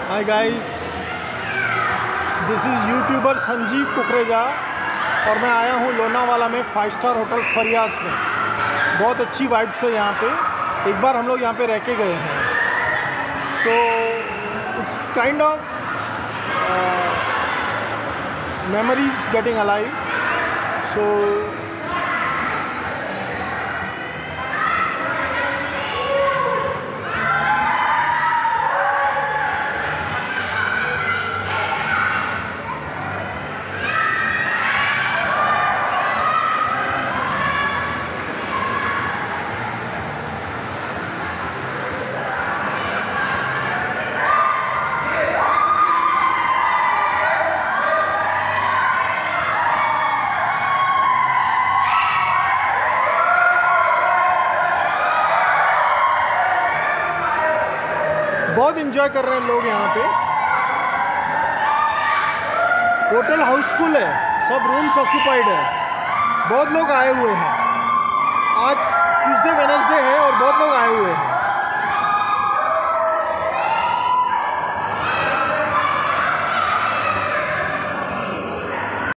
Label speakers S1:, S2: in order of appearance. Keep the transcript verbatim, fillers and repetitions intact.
S1: Hi guys, this is YouTuber Sanjeev Kukreja और मैं आया हूँ लोनावाला में फाइव स्टार होटल फरियाज में। बहुत अच्छी वाइब्स है यहाँ पे। एक बार हम लोग यहाँ पे रह के गए हैं। So it's kind of memories getting alive. So बहुत इन्जॉय कर रहे हैं लोग यहाँ पे। होटल हाउसफुल है, सब रूम्स ऑक्यूपाइड है। बहुत लोग आए हुए हैं। आज ट्यूसडे वेडनेसडे है और बहुत लोग आए हुए हैं।